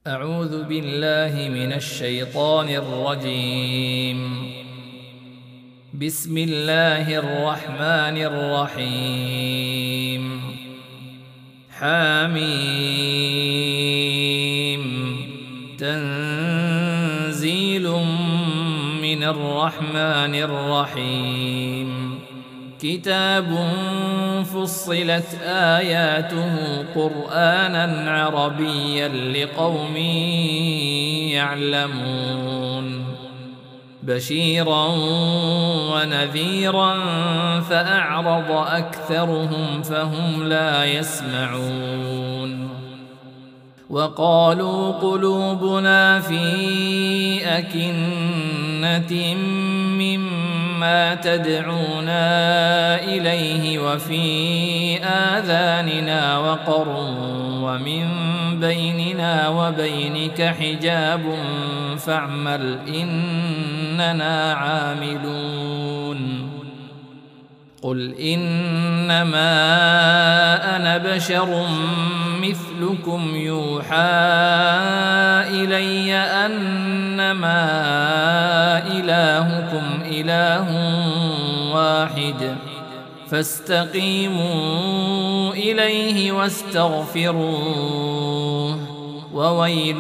أعوذ بالله من الشيطان الرجيم. بسم الله الرحمن الرحيم. حميم. تنزيل من الرحمن الرحيم. كتاب فصلت آياته قرآنا عربيا لقوم يعلمون. بشيرا ونذيرا فأعرض أكثرهم فهم لا يسمعون. وقالوا قلوبنا في أكنة مما تدعونا إليه وفي آذاننا وقر ومن بيننا وبينك حجاب فاعمل إننا عاملون. قل إنما أنا بشر مثلكم يوحى إلي أنما إلهكم إله واحد فاستقيموا إليه واستغفروه وويل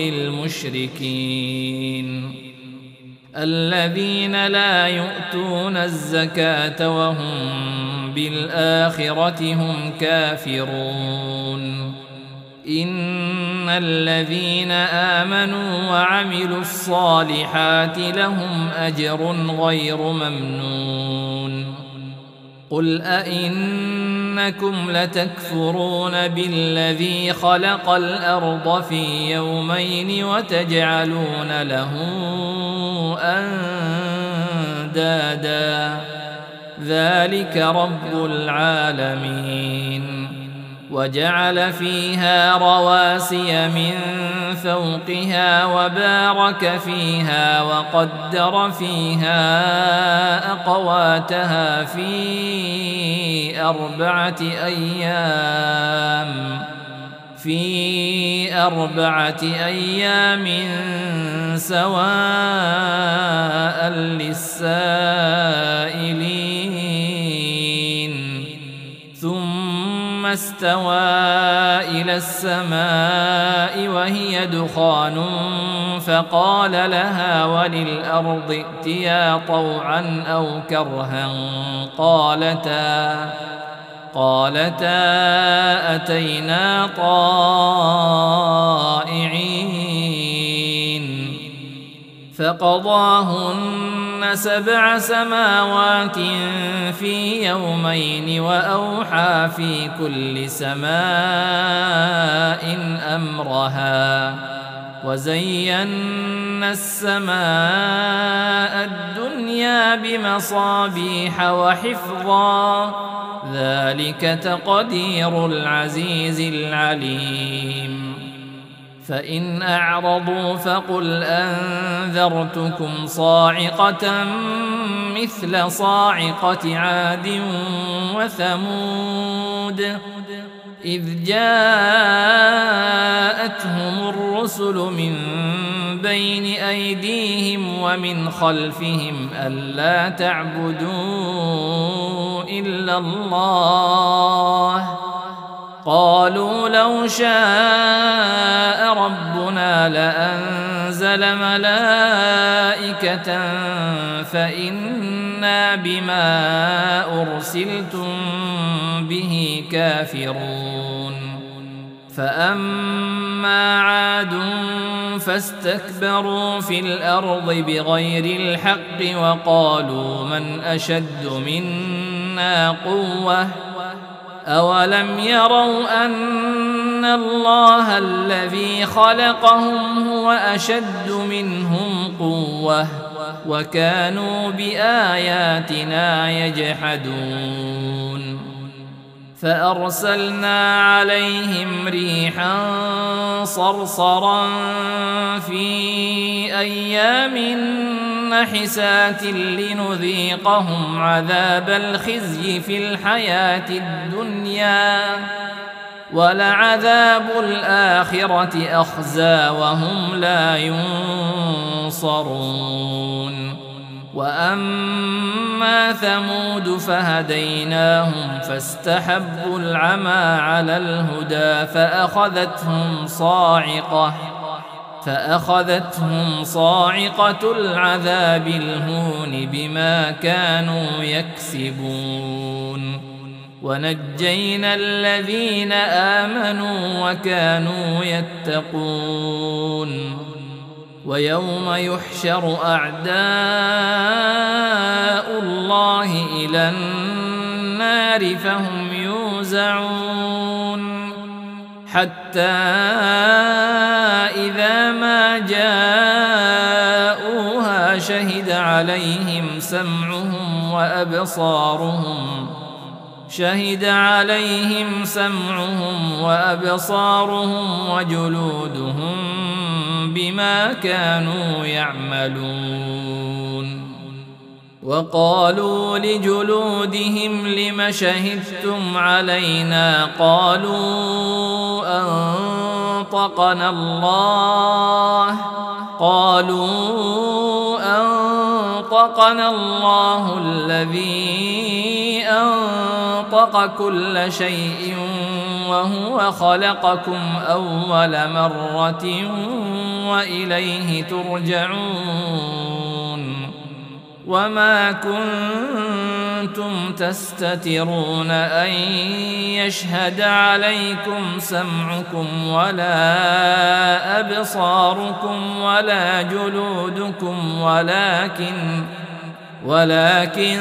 للمشركين الذين لا يؤتون الزكاة وهم بالآخرة هم كافرون. إن الذين آمنوا وعملوا الصالحات لهم أجر غير ممنون. قل أئنكم لتكفرون بالذي خلق الأرض في يومين وتجعلون له أندادا ذلك رب العالمين. وجعل فيها رواسي من فوقها وبارك فيها وقدر فيها أقواتها في أربعة أيام سواء للسائلين. ثم استوى إلى السماء وهي دخان فقال لها وللأرض ائتيا طوعا أو كرها قالتا أتينا طائعين. فقضاهن 7 سماوات في يومين وأوحى في كل سماء أمرها وزينا السماء الدنيا بمصابيح وحفظا ذلك تقدير العزيز العليم. فإن أعرضوا فقل أنذرتكم صاعقة مثل صاعقة عاد وثمود إذ جاءتهم الرسل من بين أيديهم ومن خلفهم ألا تعبدوا إلا الله قالوا لو شاء ربنا لأنزل ملائكة فإنا بما أرسلتم به كافرون. فأما عاد فاستكبروا في الأرض بغير الحق وقالوا من أشد منا قوة أولم يروا أن الله الذي خلقهم هو أشد منهم قوة وكانوا بآياتنا يجحدون. فأرسلنا عليهم ريحا صرصرا في أيام نحسات لنذيقهم عذاب الخزي في الحياة الدنيا ولعذاب الآخرة أخزى وهم لا ينصرون. وأما ثمود فهديناهم فاستحبوا العمى على الهدى فأخذتهم صاعقة العذاب الهون بما كانوا يكسبون. ونجينا الذين آمنوا وكانوا يتقون. ويوم يحشر أعداء الله إلى النار فهم يوزعون حتى إذا ما جاءوها شهد عليهم سمعهم وأبصارهم وجلودهم بما كانوا يعملون. وقالوا لجلودهم لم شهدتم علينا؟ قالوا أنطقنا الله الذي أنطق كل شيء وهو خلقكم أول مرة وإليه ترجعون. وما كنتم تستترون أن يشهد عليكم سمعكم ولا أبصاركم ولا جلودكم ولكن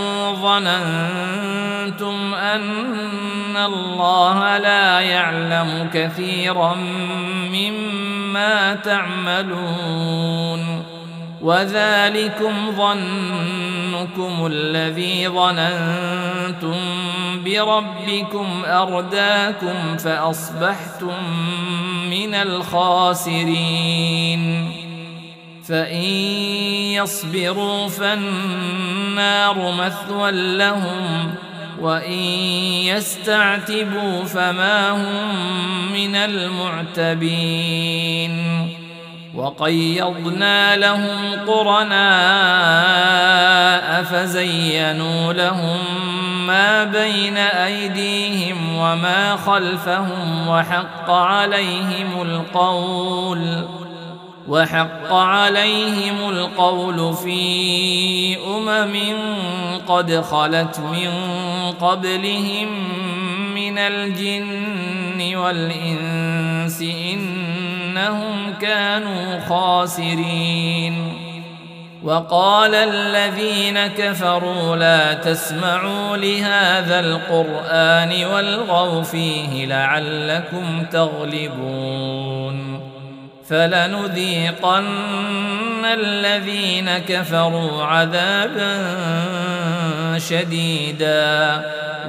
ظننتم أن الله لا يعلم كثيرا مما تعملون. وذلكم ظنكم الذي ظننتم بربكم أرداكم فأصبحتم من الخاسرين. فإن يصبروا فالنار مثوى لهم وإن يستعتبوا فما هم من المعتبين. وقيضنا لهم قرناء فزينوا لهم ما بين أيديهم وما خلفهم وحق عليهم القول في قد خلت من قبلهم من الجن والإنس إنهم كانوا خاسرين. وقال الذين كفروا لا تسمعوا لهذا القرآن والغوا فيه لعلكم تغلبون. فلنذيقن الذين كفروا عذابا شديدا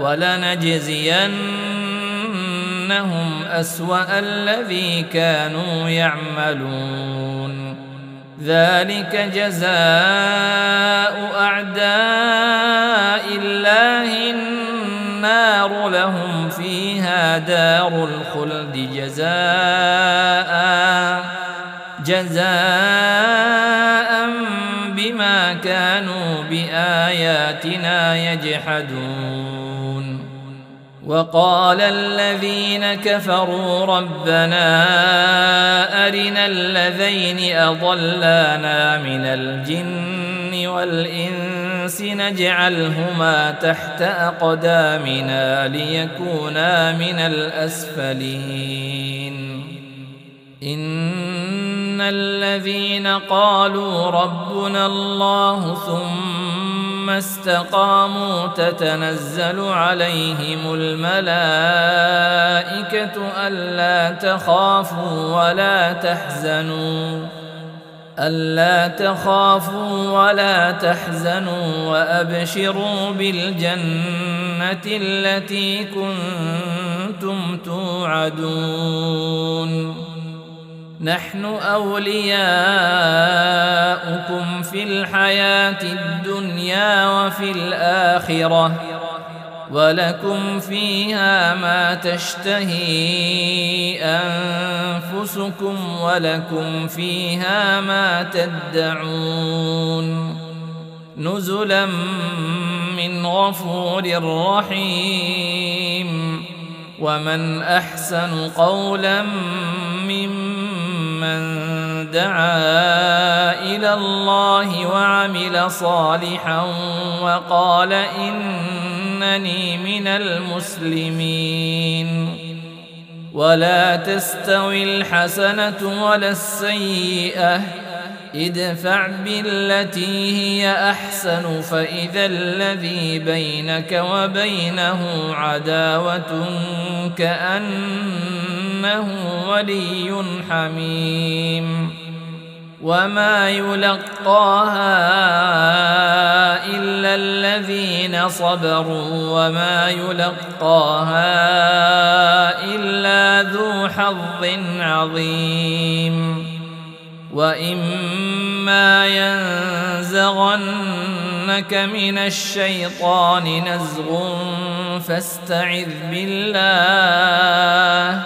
ولنجزينهم أسوأ الذي كانوا يعملون. ذلك جزاء أعداء الله النار لهم فيها دار الخلد جزاء بما كانوا بآياتنا يجحدون. وقال الذين كفروا ربنا أرنا الذين أضلانا من الجن والإنس نجعلهما تحت أقدامنا ليكونا من الأسفلين. إن الذين قالوا ربنا الله ثم استقاموا تتنزل عليهم الملائكة ألا تخافوا ولا تحزنوا وأبشروا بالجنة التي كنتم توعدون. نحن أولياؤكم في الحياة الدنيا وفي الآخرة ولكم فيها ما تشتهي أنفسكم ولكم فيها ما تدعون نزلا من غفور رحيم. ومن أحسن قولا ممن دعا إلى الله وعمل صالحا وقال إنني من المسلمين. ولا تستوي الحسنة ولا السيئة ادفع بالتي هي أحسن فإذا الذي بينك وبينه عداوة كأنه ولي حميم. وما يلقاها إلا الذين صبروا وما يلقاها إلا ذو حظ عظيم. وإما ينزغنك من الشيطان نزغ فاستعذ بالله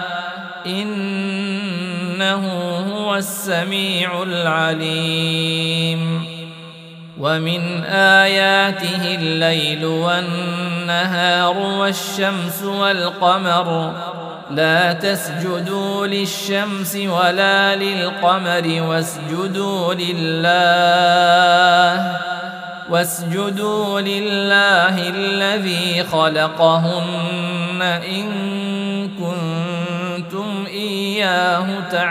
إنه هو السميع العليم. ومن آياته الليل والنهار والشمس والقمر لا تسجدوا للشمس ولا للقمر واسجدوا لله الذي خلقهن إن كنتم إياه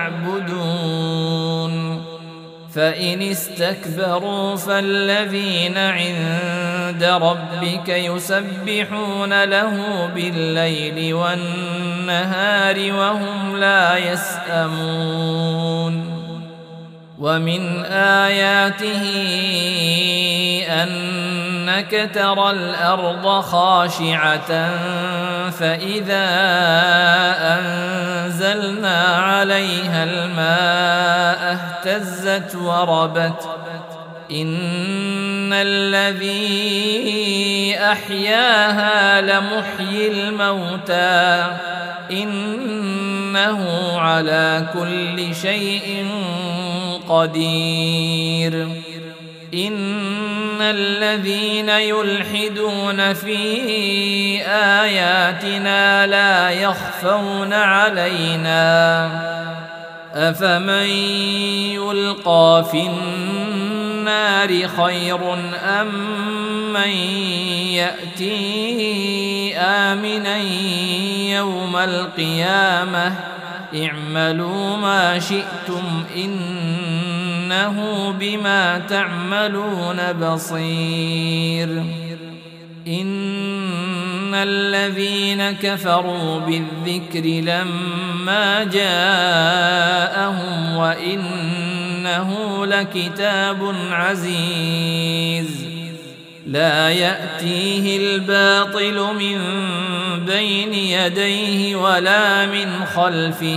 تعبدون. فإن استكبروا فالذين عند ربك يسبحون له بالليل والنهار وهم لا يسأمون. ومن آياته أنك ترى الأرض خاشعة فإذا أنزلنا عليها الماء اهتزت وربت إن الذي أحياها لمحيي الموتى إنه على كل شيء قدير. إن الذين يلحدون في آياتنا لا يخفون علينا أفمن يلقى في النار خير أم من يأتي آمنا يوم القيامة اعملوا ما شئتم إنه بما تعملون بصير. إن الذين كفروا بالذكر لما جاءهم وإنه لكتاب عزيز لا يأتيه الباطل من بين يديه ولا من خلفه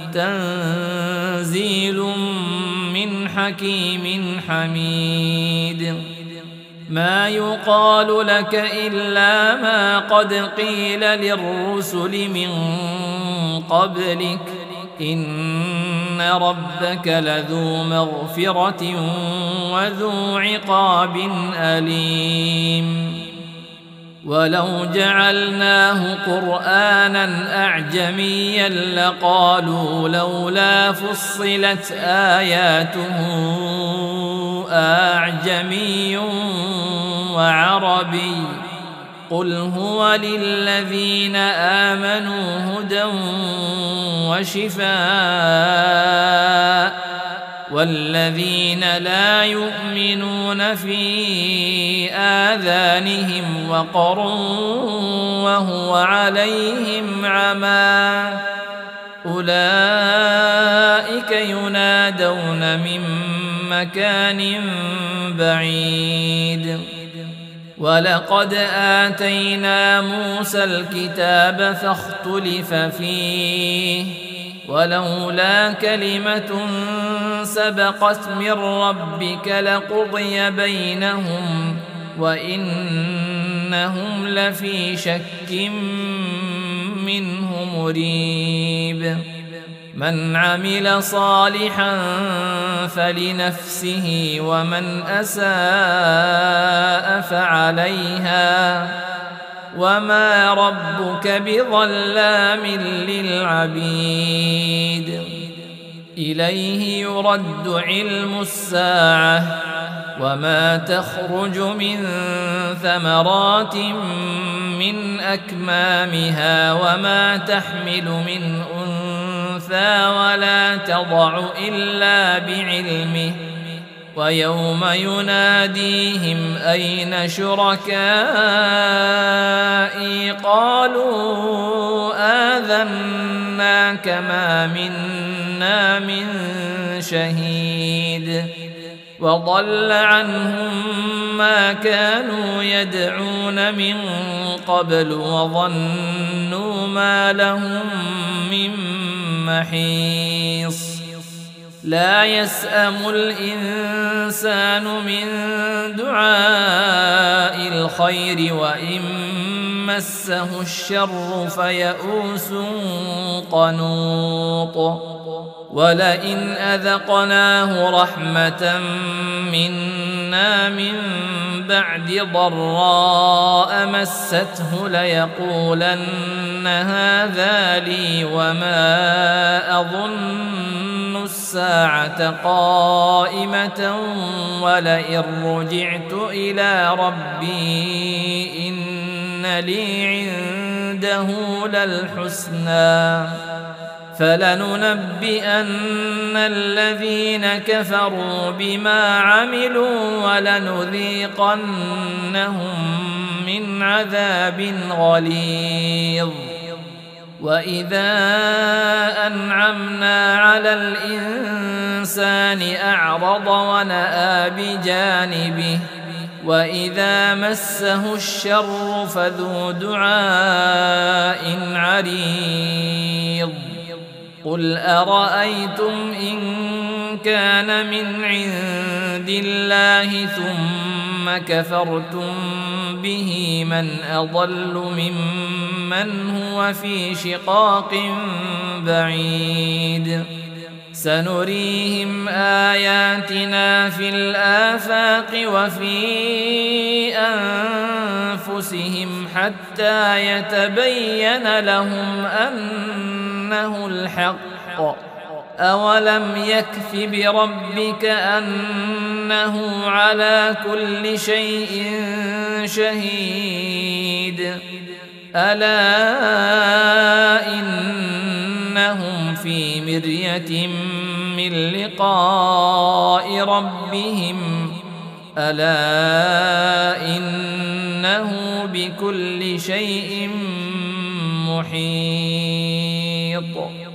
تنزيل من حكيم حميد. ما يقال لك إلا ما قد قيل للرسل من قبلك إن ربك لذو مغفرة وذو عقاب أليم. ولو جعلناه قرآنا أعجميا لقالوا لولا فصلت آياته أعجمي وعربي قل هو للذين آمنوا هدى وشفاء والذين لا يؤمنون في آذانهم وقر وهو عليهم عمى أولئك ينادون من مكان بعيد. ولقد آتينا موسى الكتاب فاختلف فيه ولولا كلمة سبقت من ربك لقضي بينهم وإنهم لفي شك منه مريب من عمل صالحا فلنفسه ومن أساء فعليها وما ربك بظلام للعبيد إليه يرد علم الساعة وما تخرج من ثمرات من أكمامها وما تحمل من أنثى ولا تضع إلا بعلمه ويوم يناديهم أين شركائي قالوا آذناك ما منا من شهيد وضل عنهم ما كانوا يدعون من قبل وظنوا ما لهم من محيص لا يسأم الإنسان من دعاء الخير وإن مسه الشر فيئوس قنوط ولئن أذقناه رحمة منا من بعد ضراء مسته ليقولن هذا لي وما أظن الساعة قائمة ولئن رجعت إلى ربي إن لي عنده للحسنى فلننبئن الذين كفروا بما عملوا ولنذيقنهم من عذاب غليظ وإذا أنعمنا على الإنسان أعرض ونأى بجانبه وإذا مسه الشر فذو دعاء عريض قل أرأيتم إن كان من عند الله ثم كفرتم به من أضل ممن هو في شقاق بعيد سنريهم آياتنا في الآفاق وفي أنفسهم حتى يتبين لهم أنه الحق أولم يكف بربك أنه على كل شيء شهيد ألا إنهم في مرية من لقاء ربهم ألا إنه بكل شيء محيط